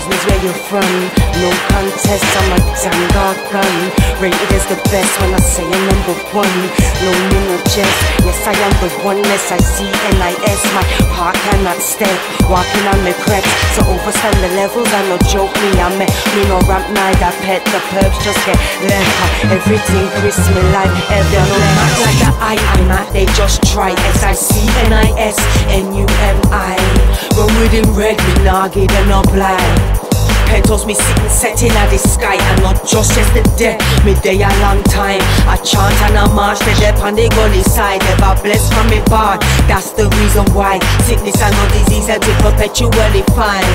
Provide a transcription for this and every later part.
business where you're from. No contest, I'm a damn Gargan. Rated as the best when I say I'm #1. No me no jest, yes I am the oneness. I Sic'Nis, my heart cannot step. Walking on my crepes, so overstand the levels. I no joke me, I met me no ramp night. I pet the perps, just get left. Everything crisp me life, ever no match like the I'm at. They just try Sic'Nis, N-U-M-I. Run with him red, me nah give them no blind. Pentos me sitting setting at the sky, and not just yesterday, me day a long time. I chant and I march, they dep on the gully side. Ever blessed from me bard, that's the reason why sickness and no disease and perpetually fine.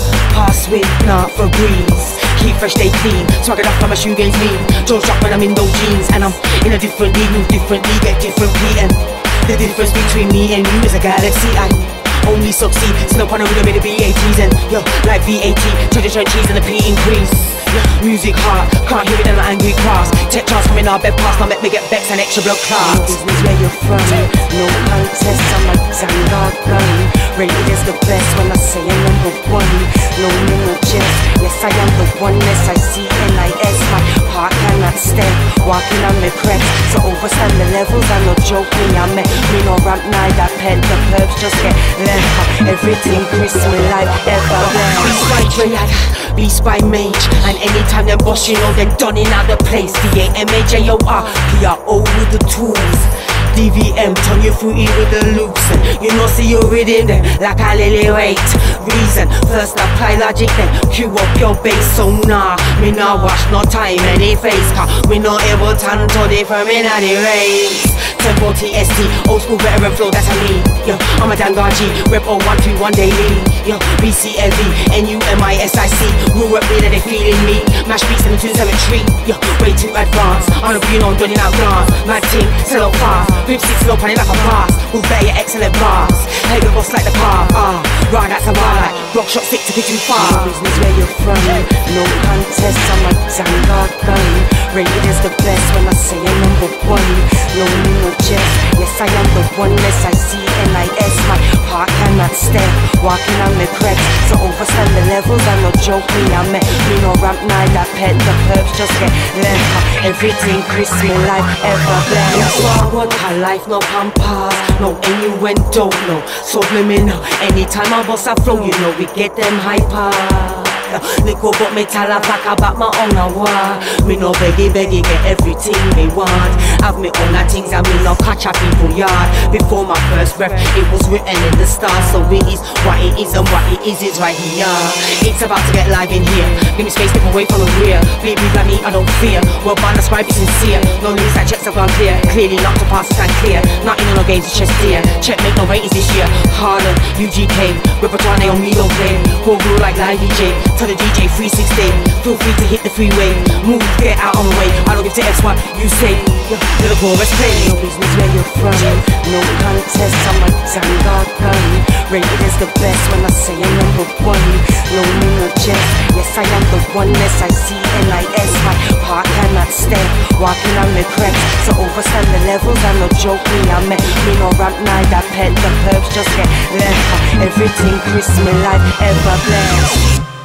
Pass with, not for breeze. Keep fresh, stay clean. Swag it up from my shoe games mean. Jaws drop when I'm in those jeans, and I'm in a different league, move differently, get different beating. The difference between me and you is a galaxy. I only succeed, still up on a rhythm in the BATs. And yo, like VAT, tradition cheese and the P increase. Music hard, can't hear it in an angry cross. Tech chance coming our bed past, now make me get vexed and extra blood clots. No business where you're from, no contest, I'm a damn Gargan. Rated as the best when I say I'm #1. No me no jest, yes I am the oneness. I Sic'Nis, my heart cannot step. Walking on my crepes, so overstand the levels. I no joke me, I met me no ramp night. I pet the perps, just get left. Everything crisp me life, ever blessed. Beast by Triad, beast by Mage, and anytime them boss, you know they're done in out the place. D-A-M-A-J-O-R, P-R-O with the tools. DVM, turn your fruity with the loops, and you know see you rhythm them like a lily wait. Reason, first apply logic, then cue up your bass. So nah, me nah wash no time any face, cause we no able to until they from in the race. Tempo TST, old school veteran flow, that's a me. Yo, I'm a Dangaji, rep 0121 daily. Yo, BCLV, N-U-M-I-S-I-C. Grew up with it, they feeling me. Mash beats in the 273. Yo, way too advanced. I don't know if you know I'm doing it out glance. Mad team, sell out fast. Grip 6 low, panning like a boss. We'll better your excellent bars. Hey, the boss like the car. Right, that's a ride. Rock shot stick to be too far. No business where you're from, no contest, I'm a damn Gargan. Rated as the best when I say I'm #1. No me no jest, yes I am the oneness. I Sic'Nis, my heart cannot step. Walking on my crepes, so overstand the levels. I no joke me, I met me no ramp night. I pet the perps, just get left. Everything crisp me life, ever blessed. Forward, her life no pampas, no innuendo, no subliminal. Anytime I bust a flow, you know we get them hyper. Nickel but me tell a pack about my own war. Me no beggy get everything me want. Have me own things and me no catch a people yard. Before my first breath it was written in the stars. So it is what it is, and what it is right here. It's about to get live in here. Give me space, step away from the rear. Baby like me, I don't fear. Well by the scribe is sincere. No news that checks have gone clear. Clearly not to pass it and clear. Nothing on no games, it's just clear. Check make no ratings this year. Harder, UGK. Repertoire Naomi don't play. Go rule like live DJ. Tell the DJ 316, feel free to hit the freeway. Move, get out on the way. I don't give to X what you say. Little chorus play. No business where you're from, no contest, I'm a damn Gargan. Rated as the best when I say I'm #1. No me no jest, yes I am the oneness. I Sic'Nis, my heart cannot step. Walking on my crepes, so overstand the levels. I no joke me, I met me no ramp night. I pet the perps, just get left. Everything crisp me life, ever blessed.